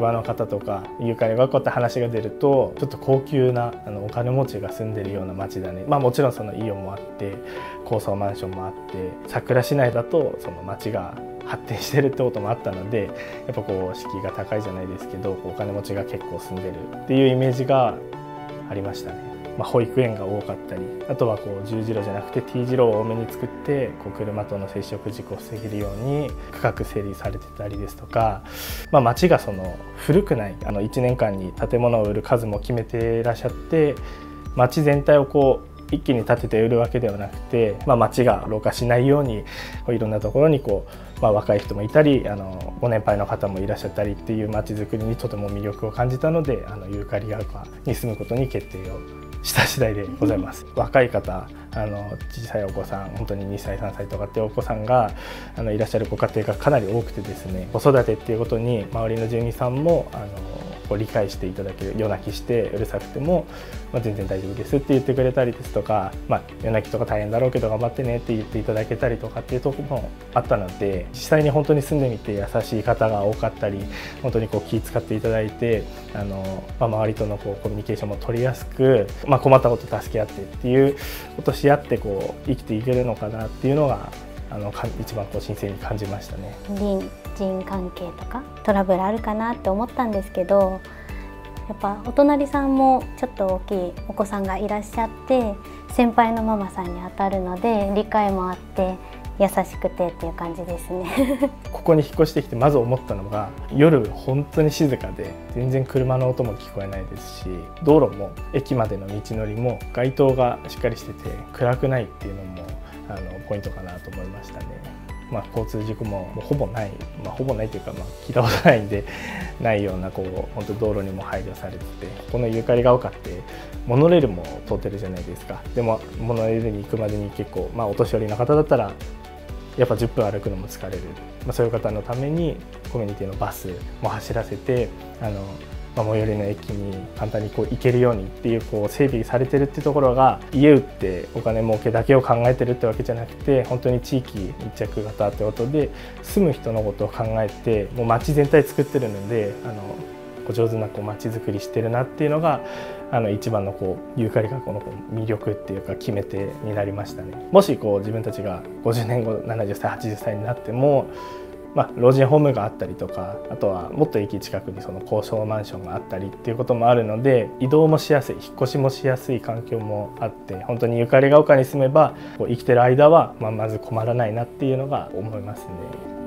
場の方とかゆかりが丘って話が出ると、ちょっと高級なお金持ちが住んでるような町だね。もちろんそのイオンもあって高層マンションもあって、桜市内だとその町が発展してるってこともあったので、やっぱこう敷居が高いじゃないですけど、お金持ちが結構住んでるっていうイメージがありましたね。保育園が多かったり、あとはこう十字路じゃなくて T 字路を多めに作って、こう車との接触事故を防げるように区画整理されてたりですとか、町がその古くない1年間に建物を売る数も決めていらっしゃって、町全体をこう一気に建てて売るわけではなくて、町が老化しないようにいろんなところにこう、若い人もいたりご年配の方もいらっしゃったりっていう町づくりにとても魅力を感じたので、ゆかりが丘に住むことに決定をした次第でございます。若い方、小さいお子さん、本当に2歳3歳とかっていうお子さんがいらっしゃるご家庭がかなり多くてですね、子育てっていうことに周りの住民さんもこう理解していただける。夜泣きしてうるさくても、全然大丈夫ですって言ってくれたりですとか、夜泣きとか大変だろうけど頑張ってねって言っていただけたりとかっていうところもあったので、実際に本当に住んでみて優しい方が多かったり、本当にこう気遣っていただいて、周りとのこうコミュニケーションも取りやすく、困ったこと助け合ってっていうことをし合ってこう生きていけるのかなっていうのが一番こう新鮮に感じましたね。 隣人関係とかトラブルあるかなって思ったんですけど、やっぱお隣さんもちょっと大きいお子さんがいらっしゃって、先輩のママさんにあたるので理解もあって優しくてっていう感じですね。 ここに引っ越してきてまず思ったのが、夜本当に静かで全然車の音も聞こえないですし、道路も駅までの道のりも街灯がしっかりしてて暗くないっていうのもポイントかなと思いましたね。交通事故もほぼない、ほぼないというか、聞いたことないんでないようなこう本当道路にも配慮されてて、このゆかりが丘ってモノレールも通ってるじゃないですか。でもモノレールに行くまでに結構、お年寄りの方だったらやっぱ10分歩くのも疲れる、そういう方のためにコミュニティのバスも走らせて、最寄りの駅に簡単にこう行けるようにっていうこう整備されてるっていうところが、家売ってお金儲けだけを考えてるってわけじゃなくて、本当に地域密着型ってことで住む人のことを考えて、もう街全体作ってるので上手なこう街づくりしてるなっていうのが一番のこうゆかりがこの魅力っていうか決め手になりましたね。もしこう自分たちが50年後70歳80歳になっても、老人ホームがあったりとか、あとはもっと駅近くにその高層マンションがあったりっていうこともあるので、移動もしやすい、引っ越しもしやすい環境もあって、本当にゆかりが丘に住めばこう生きてる間はまず困らないなっていうのが思いますね。